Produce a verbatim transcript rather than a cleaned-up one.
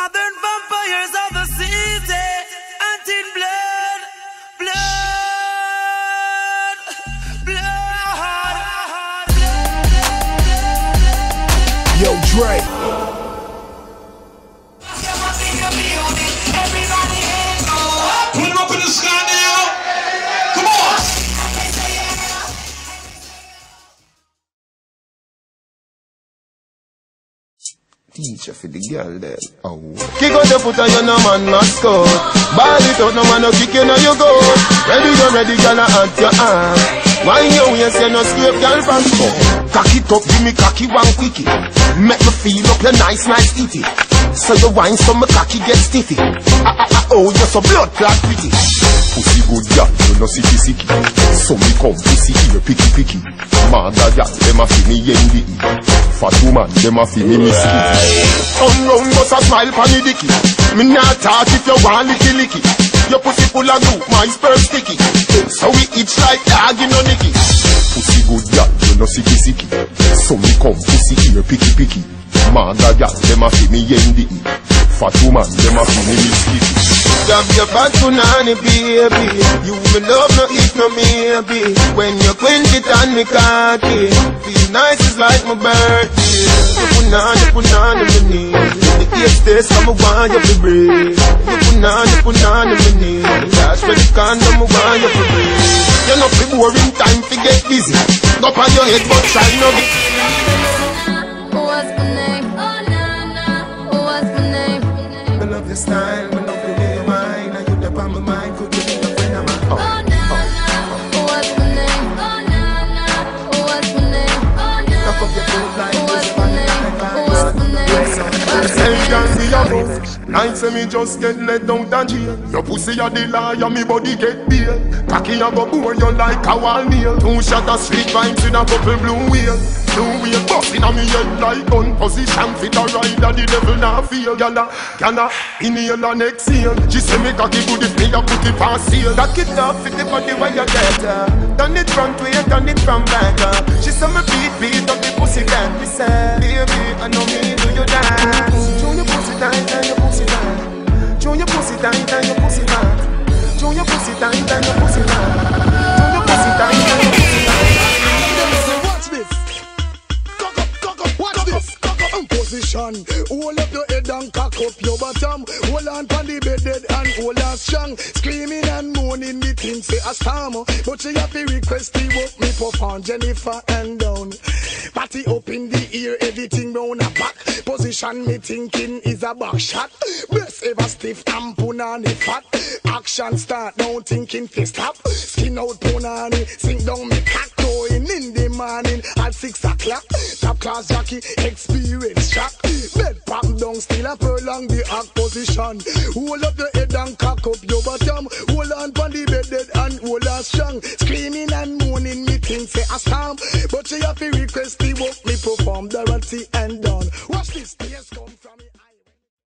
Modern vampires of the city, hunting blood, blood, blood. Yo, Dre. Put him up in the sky now. Come on. Teacher for the girl there. Oh. Kick out the foot and you no man mascot. Ball it out, no man no kick you no you go. Ready you ready, girl at your arm. Why you waist you no scrape girl from school. Cock it up, give me cocky one quickie. Make me feel up your nice nice itty. So you wine so my cocky get stiffy. Ah ah ah oh you're so blood clot pretty. Pussy good girl, you no sicky sicky. So me come pussy here picky picky. Mother girl, them a fi me yendi. Fat woman, them a fi me misky. Turn round but a smile pon the dicky. Me not talk if you want licky licky. Your pussy full of glue, my spur sticky. So we itch like dog you no nicky. Pussy good girl, you no sicky sicky. So me come pussy here picky picky. Mother girl, them a fi me yendi. Fat woman, them a fi me misky. Grab your bad punani baby. You me love no eat no maybe. When you quench it on me cocky, feel nice it's like my birthday. You punani punani me need. The east days come a want you to breathe. You punani punani me need. That's where the condom a want you to breathe. You know fi boring time fi get busy. Go on your head but try no be. What's my name? Oh na na. What's my name? I love your style. My mind could give me a friend of mine. Oh na na, what's my name? Oh na na, what's my name? Oh na na, what's my name? What's my name? Hey, girl, see your move. Night say me just get let down and jail. Your pussy a the liar, me body get beer. Cocky a go bore you like a wall nail. Two shot of street vibes with a couple blue wheel. Blue wheel bustin' on me head like gun position. Fit a rider, the devil now feel. Gala, gala, inhale and exhale. She say me cocky good if me a put it past seal. Cock it up, fit the body where you get her. Done it front way, done it from back. She say me beat, beat up the pussy can be said. Baby, I know me do you dance. Show your pussy tight and your pussy tight. Show your pussy tight and your pussy tight. Show your pussy tight and your pussy tight. Show your pussy tight and your pussy tight. Watch this. Cock up, cock up, watch this. Cock up in position. Hold up your head and cock up your bottom. Hold on pon the bed dead and hold on strong. Screaming and moaning the thing say a storm. But she have to request the work me puff on Jennifer and down. Party up in the ear, everything round a back. Position me thinking is a back shot. Best ever stiff and punani fat. Action start now thinking to stop. Skin out punani, sink down me cock. Going in the morning at six o'clock. Top class jockey, experience shock. Bed pop down, still a prolong the act position. Hold up your head and cock up your bottom. Hold on pon the bed dead and hold on strong. Screaming and moaning me think say a storm.